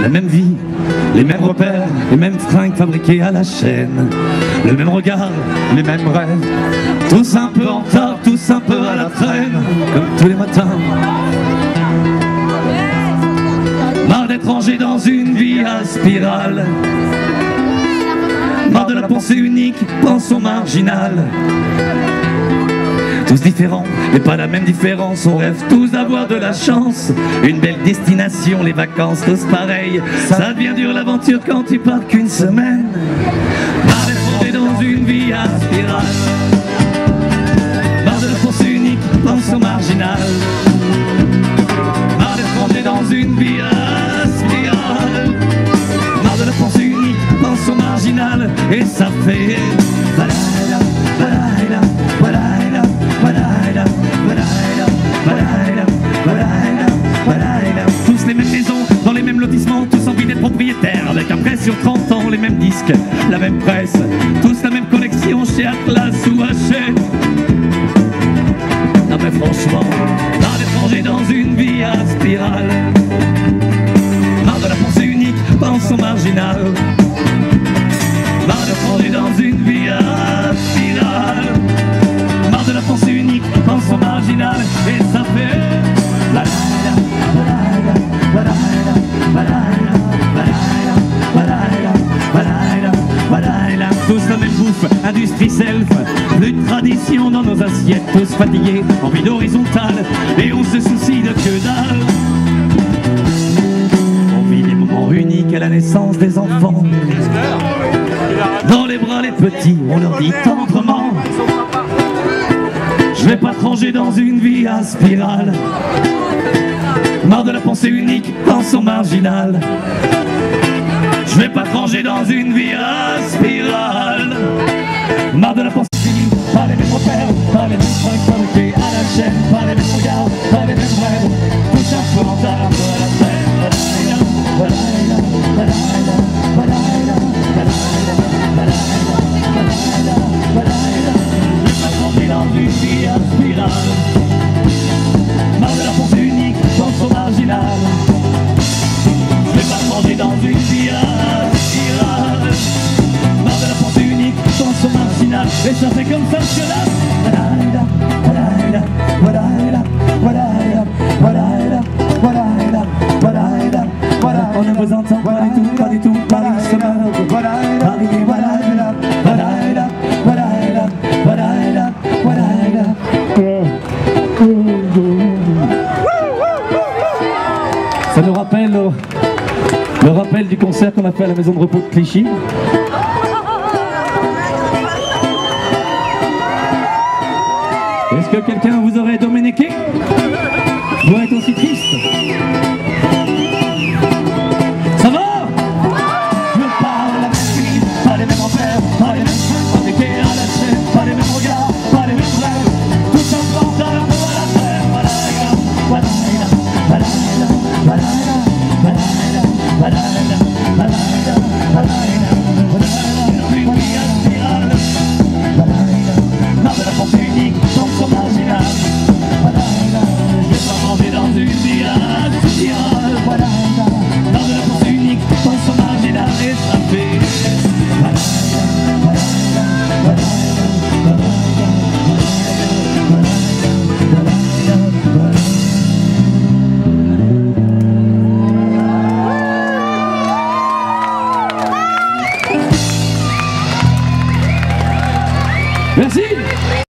La même vie, les mêmes repères, les mêmes fringues fabriquées à la chaîne, le même regard, les mêmes rêves, tous un peu en retard, tous un peu à la traîne, comme tous les matins. Marre d'être rangé dans une vie à spirale, marre de la pensée unique, pensons marginale. Tous différents, mais pas la même différence. On rêve tous d'avoir de la chance, une belle destination, les vacances, tous pareils. Ça devient dur l'aventure quand tu pars qu'une semaine. Marre d'être dans une vie à spirale, marre de la pensée unique, pensons marginale. Marre d'être dans une vie à spirale, marre de la pensée unique, pensons marginale. Et ça fait balaïla, balaïla, balaïla. Tous les mêmes maisons, dans les mêmes lotissements, tous envie d'être propriétaires, avec un prêt sur 30 ans, les mêmes disques, la même presse, tous la même collection chez Atlas ou Hachette. Non mais franchement, marre d'être rangé dans une vie à spirale, marre de la pensée unique, pensons marginale. Marre d'être rangé dans une vie à spirale, marre de la pensée unique, pensons marginale. Et ça fait balaïla, balaïla, balaïla, balaïla, balaïla, balaïla, balaïla, balaïla. Tous la même bouffe, industrie self, plus de tradition dans nos assiettes. Tous fatigués, en vie horizontale, et on se soucie de que dalle. On vit des moments uniques à la naissance des enfants, dans les bras les petits, on leur dit tendrement: je vais pas te ranger dans une vie à spirale. Marre de la pensée unique, pensons marginale. Je vais pas te ranger dans une vie à spirale. Marre de la pensée unique, pas les mêmes repères, pas les mêmes fringues fabriquées à la chaîne, pas les mêmes regards, pas les mêmes rêves, tout un peu en retard, un peu à la traîne. Balaïla, balaïla, balaïla, balaïla, balaïla, balaïla, balaïla. Je vais pas te ranger dans une vie à spirale. Marre de la pensée unique, pensons marginale. Je vais pas te ranger dans une vie à spirale. Marre de la pensée unique, pensons marginale. Et ça fait comme ça que là. Balaïla, balaïla, balaïla, balaïla, balaïla, balaïla, balaïla, balaïla. On ne vous entend pas du tout, pas du tout. Paris se meurt, Paris, balaïla, balaïla, balaïla, balaïla, balaïla. Ça nous rappelle le rappel du concert qu'on a fait à la maison de repos de Clichy. Est-ce que quelqu'un vous aurait dominiqué? Vous êtes aussi triste? Ça va? Je parle de la même vie, pas les mêmes repères, pas les mêmes choses fabriquées à la chaîne, pas les mêmes regards, pas les mêmes rêves, tout simplement un peu à la terre. Balaïla, balaïla, balaïla, balaïla, balaïla, balaïla, balaïla, balaïla, une vie à spirale. Balaïla, marre de la pensée unique, pensons marginale. Balaïla, je vais pas rentrer dans une vie à spirale. Balaïla, marre de la pensée unique, pensons marginale. Et ça fait balaïla, balaïla, balaïla, balaïla, balaïla, balaïla, balaïla. Merci.